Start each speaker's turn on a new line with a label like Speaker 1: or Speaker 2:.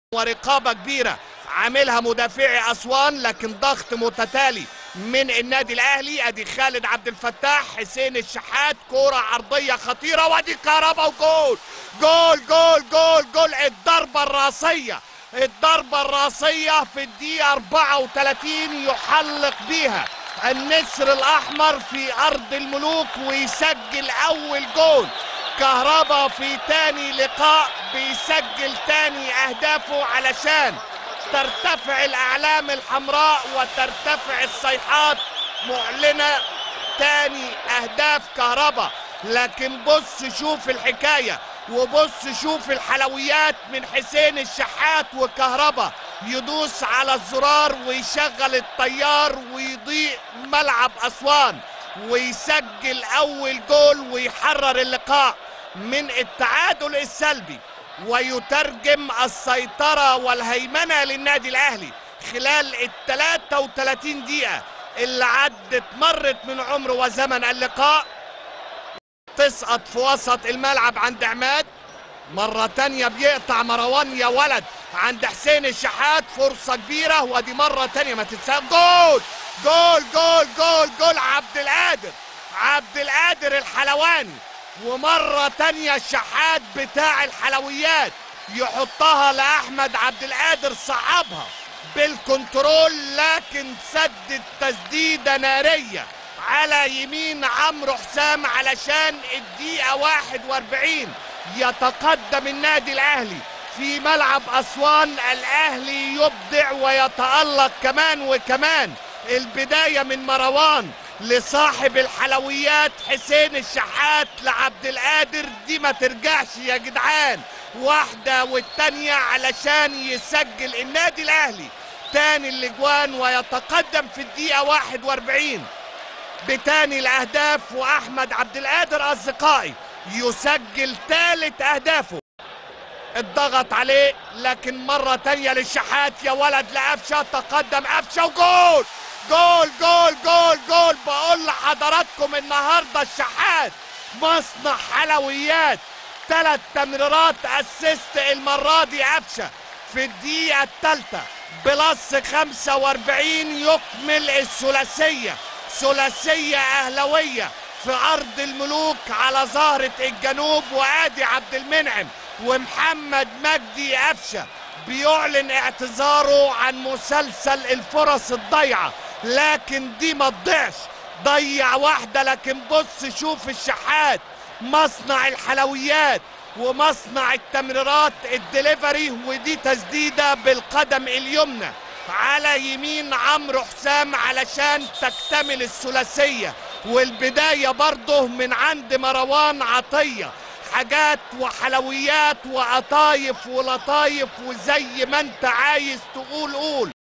Speaker 1: ورقابة كبيرة عاملها مدافعي أسوان، لكن ضغط متتالي من النادي الأهلي. أدي خالد عبد الفتاح، حسين الشحات، كرة عرضية خطيرة، وأدي كهربا، وجول جول جول جول جول. الضربة الراسية في الدقيقة 34 يحلق بيها النسر الأحمر في أرض الملوك ويسجل أول جول. كهربا في تاني لقاء بيسجل تاني أهدافه علشان ترتفع الأعلام الحمراء وترتفع الصيحات معلنة تاني أهداف كهربا. لكن بص شوف الحكاية، وبص شوف الحلويات من حسين الشحات وكهربا. يدوس على الزرار ويشغل الطيار ويضيء ملعب أسوان ويسجل أول جول ويحرر اللقاء من التعادل السلبي، ويترجم السيطرة والهيمنة للنادي الأهلي خلال ال 33 دقيقة اللي مرت من عمر وزمن اللقاء. تسقط في وسط الملعب عند عماد، مرة تانية بيقطع مروان يا ولد عند حسين الشحات، فرصة كبيرة، ودي مرة تانية ما تنساش. جول جول جول جول جول عبد القادر الحلواني. ومرة تانية الشحات بتاع الحلويات يحطها لأحمد عبد القادر، صعبها بالكنترول لكن سدد تسديدة نارية على يمين عمرو حسام علشان الدقيقة 41 يتقدم النادي الأهلي في ملعب أسوان. الأهلي يبدع ويتألق كمان وكمان. البداية من مروان لصاحب الحلويات حسين الشحات لعبد القادر، دي ما ترجعش يا جدعان، واحدة والتانية علشان يسجل النادي الأهلي تاني الاجوان ويتقدم في الدقيقة 41 بتاني الأهداف. وأحمد عبد القادر أصدقائي يسجل ثالث أهدافه. الضغط عليه لكن مرة تانية للشحات يا ولد لقفشة، تقدم قفشة وجول جول جول جول جول. بقول لحضراتكم النهارده الشحات مصنع حلويات، 3 تمريرات اسيست المرة دي قفشة في الدقيقة الثالثة بلس 45 يكمل الثلاثية، ثلاثية أهلوية في أرض الملوك على زهرة الجنوب. وآدي عبد المنعم ومحمد مجدي قفشة بيعلن اعتذاره عن مسلسل الفرص الضيعة، لكن دي ما تضيعش، ضيع واحدة. لكن بص شوف الشحات مصنع الحلويات ومصنع التمريرات الدليفري، ودي تسديدة بالقدم اليمنى على يمين عمرو حسام علشان تكتمل الثلاثية. والبداية برضه من عند مروان عطية، حاجات وحلويات وقطايف ولطايف وزي ما انت عايز تقول قول.